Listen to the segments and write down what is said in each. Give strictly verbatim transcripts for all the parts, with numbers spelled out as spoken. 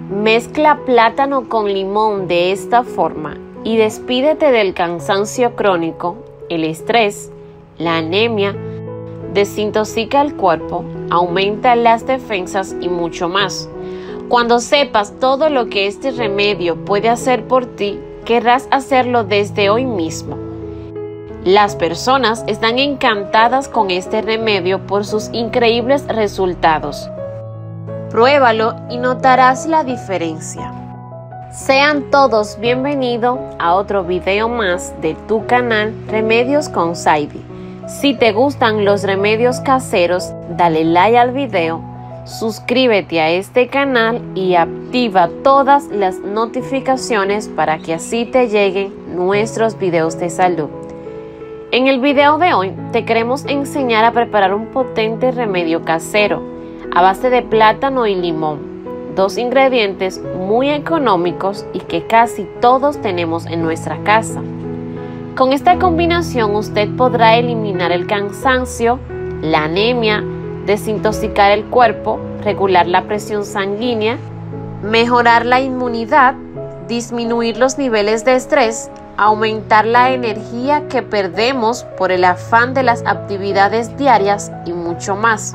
Mezcla plátano con limón de esta forma y despídete del cansancio crónico, el estrés, la anemia, desintoxica el cuerpo, aumenta las defensas y mucho más. Cuando sepas todo lo que este remedio puede hacer por ti, querrás hacerlo desde hoy mismo. Las personas están encantadas con este remedio por sus increíbles resultados. Pruébalo y notarás la diferencia. Sean todos bienvenidos a otro video más de tu canal Remedios con Saidi. Si te gustan los remedios caseros, dale like al video, suscríbete a este canal y activa todas las notificaciones para que así te lleguen nuestros videos de salud. En el video de hoy te queremos enseñar a preparar un potente remedio casero a base de plátano y limón, dos ingredientes muy económicos y que casi todos tenemos en nuestra casa. Con esta combinación usted podrá eliminar el cansancio, la anemia, desintoxicar el cuerpo, regular la presión sanguínea, mejorar la inmunidad, disminuir los niveles de estrés, aumentar la energía que perdemos por el afán de las actividades diarias y mucho más.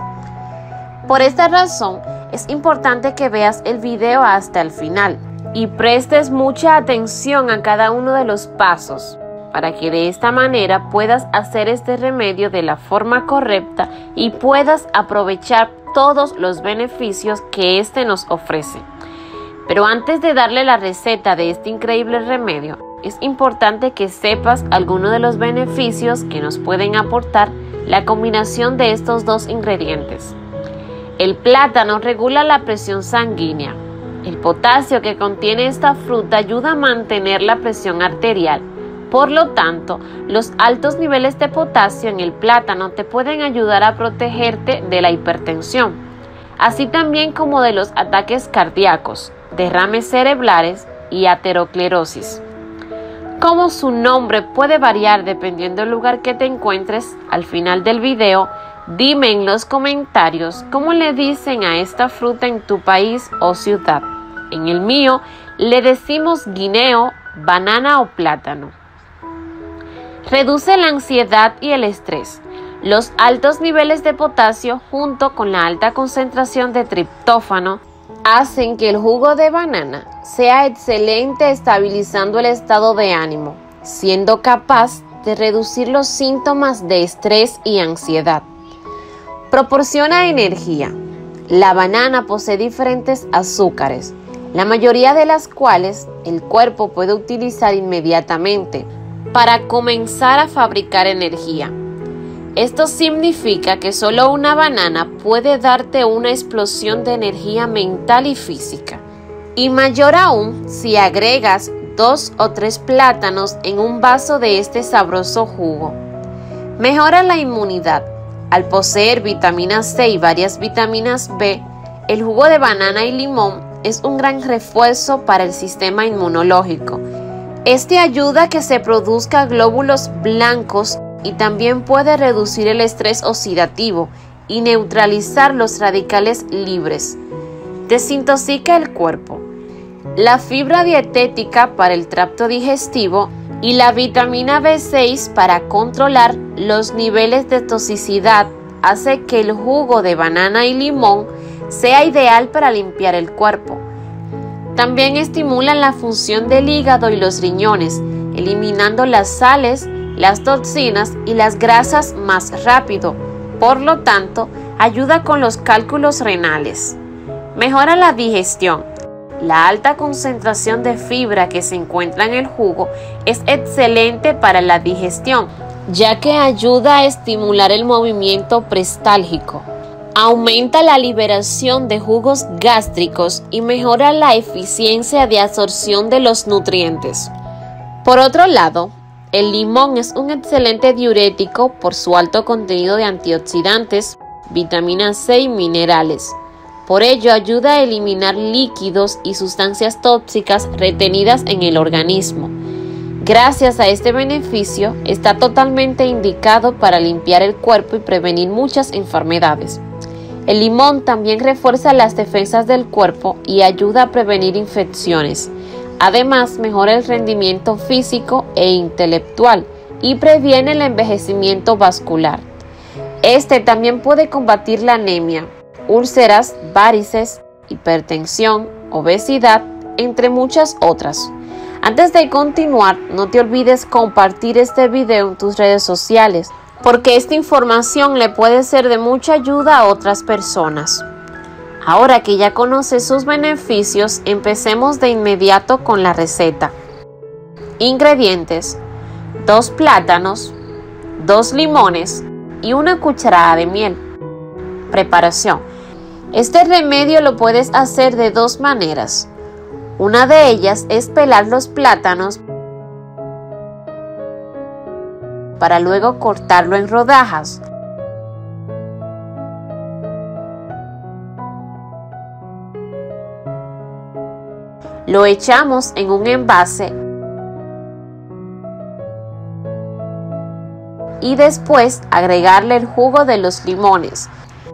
Por esta razón, es importante que veas el video hasta el final y prestes mucha atención a cada uno de los pasos, para que de esta manera puedas hacer este remedio de la forma correcta y puedas aprovechar todos los beneficios que este nos ofrece. Pero antes de darle la receta de este increíble remedio, es importante que sepas algunos de los beneficios que nos pueden aportar la combinación de estos dos ingredientes. El plátano regula la presión sanguínea. El potasio que contiene esta fruta ayuda a mantener la presión arterial. Por lo tanto, los altos niveles de potasio en el plátano te pueden ayudar a protegerte de la hipertensión, así también como de los ataques cardíacos, derrames cerebrales y aterosclerosis. Como su nombre puede variar dependiendo del lugar que te encuentres, al final del video, dime en los comentarios cómo le dicen a esta fruta en tu país o ciudad. En el mío le decimos guineo, banana o plátano. Reduce la ansiedad y el estrés. Los altos niveles de potasio junto con la alta concentración de triptófano hacen que el jugo de banana sea excelente estabilizando el estado de ánimo, siendo capaz de reducir los síntomas de estrés y ansiedad. Proporciona energía. La banana posee diferentes azúcares, la mayoría de las cuales el cuerpo puede utilizar inmediatamente para comenzar a fabricar energía. Esto significa que solo una banana puede darte una explosión de energía mental y física. Y mayor aún si agregas dos o tres plátanos en un vaso de este sabroso jugo. Mejora la inmunidad. Al poseer vitamina C y varias vitaminas B, el jugo de banana y limón es un gran refuerzo para el sistema inmunológico. Este ayuda a que se produzcan glóbulos blancos y también puede reducir el estrés oxidativo y neutralizar los radicales libres. Desintoxica el cuerpo. La fibra dietética para el tracto digestivo y la vitamina B seis para controlar los niveles de toxicidad hace que el jugo de banana y limón sea ideal para limpiar el cuerpo. También estimulan la función del hígado y los riñones, eliminando las sales, las toxinas y las grasas más rápido. Por lo tanto, ayuda con los cálculos renales. Mejora la digestión. La alta concentración de fibra que se encuentra en el jugo es excelente para la digestión, ya que ayuda a estimular el movimiento peristáltico. Aumenta la liberación de jugos gástricos y mejora la eficiencia de absorción de los nutrientes. Por otro lado, el limón es un excelente diurético por su alto contenido de antioxidantes, vitamina C y minerales. Por ello, ayuda a eliminar líquidos y sustancias tóxicas retenidas en el organismo. Gracias a este beneficio, está totalmente indicado para limpiar el cuerpo y prevenir muchas enfermedades. El limón también refuerza las defensas del cuerpo y ayuda a prevenir infecciones. Además, mejora el rendimiento físico e intelectual y previene el envejecimiento vascular. Este también puede combatir la anemia, úlceras, varices, hipertensión, obesidad, entre muchas otras. Antes de continuar, no te olvides compartir este video en tus redes sociales, porque esta información le puede ser de mucha ayuda a otras personas. Ahora que ya conoces sus beneficios, empecemos de inmediato con la receta. Ingredientes: dos plátanos, dos limones y una cucharada de miel. Preparación: este remedio lo puedes hacer de dos maneras. Una de ellas es pelar los plátanos para luego cortarlo en rodajas. Lo echamos en un envase y después agregarle el jugo de los limones.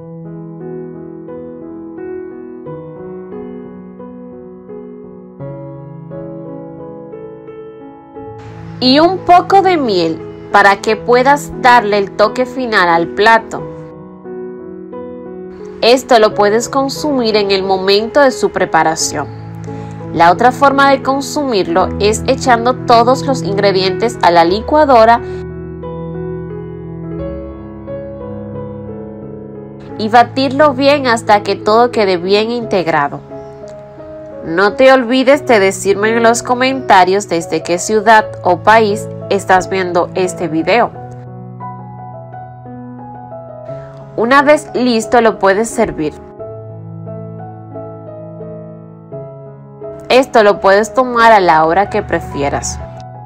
Y un poco de miel para que puedas darle el toque final al plato. Esto lo puedes consumir en el momento de su preparación. La otra forma de consumirlo es echando todos los ingredientes a la licuadora y batirlo bien hasta que todo quede bien integrado. No te olvides de decirme en los comentarios desde qué ciudad o país estás viendo este video. Una vez listo, lo puedes servir. Esto lo puedes tomar a la hora que prefieras.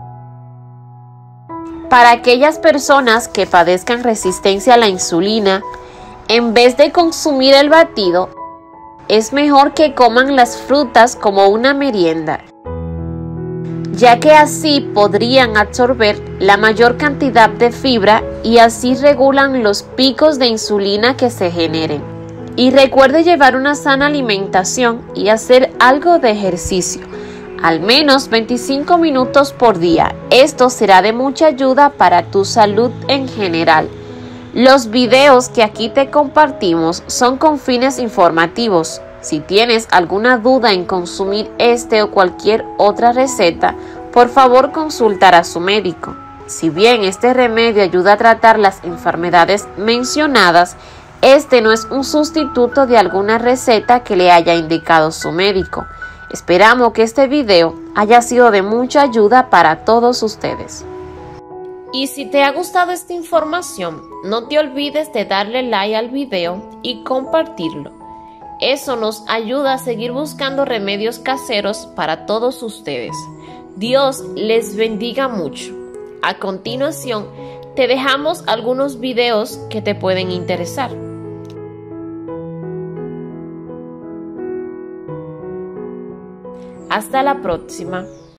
Para aquellas personas que padezcan resistencia a la insulina, en vez de consumir el batido, es mejor que coman las frutas como una merienda, ya que así podrían absorber la mayor cantidad de fibra y así regulan los picos de insulina que se generen. Y recuerde llevar una sana alimentación y hacer algo de ejercicio, al menos veinticinco minutos por día. Esto será de mucha ayuda para tu salud en general. Los videos que aquí te compartimos son con fines informativos. Si tienes alguna duda en consumir este o cualquier otra receta, por favor consultar a su médico. Si bien este remedio ayuda a tratar las enfermedades mencionadas, este no es un sustituto de alguna receta que le haya indicado su médico. Esperamos que este video haya sido de mucha ayuda para todos ustedes. Y si te ha gustado esta información, no te olvides de darle like al video y compartirlo. Eso nos ayuda a seguir buscando remedios caseros para todos ustedes. Dios les bendiga mucho. A continuación, te dejamos algunos videos que te pueden interesar. Hasta la próxima.